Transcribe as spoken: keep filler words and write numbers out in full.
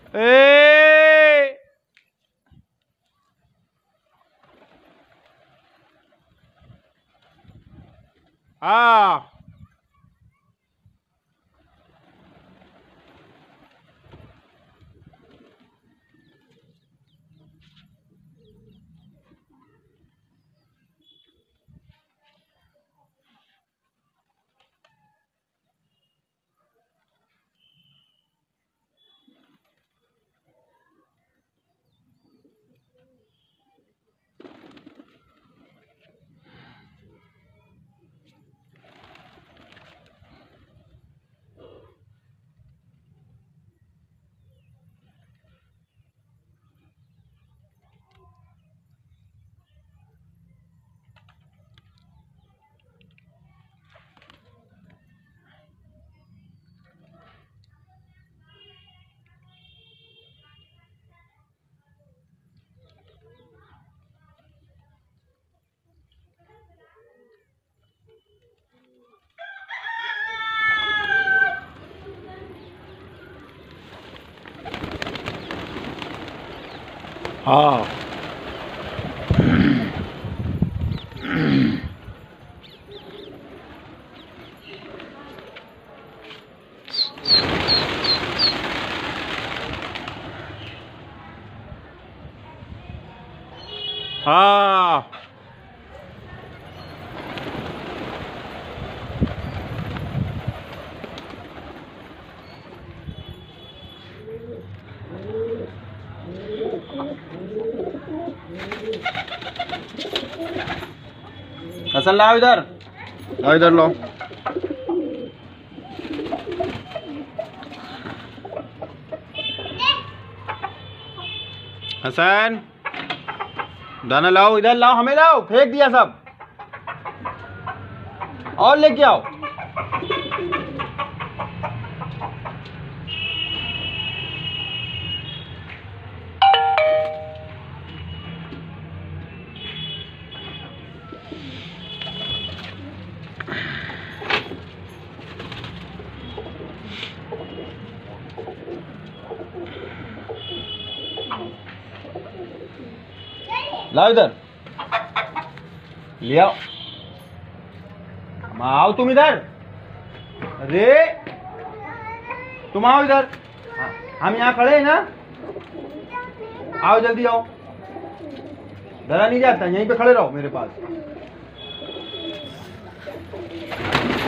ए हाँ हाँ हाँ हसन लाओ इधर, लाओ इधर लो। हसन दाना लाओ, इधर लाओ, हमें लाओ, फेंक दिया सब, और लेके आओ। लाओ इधर, ले आओ, आओ तुम इधर, अरे तुम आओ इधर, हम यहाँ खड़े हैं ना, आओ जल्दी आओ, डरा नहीं जाता, यहीं पे खड़े रहो मेरे पास।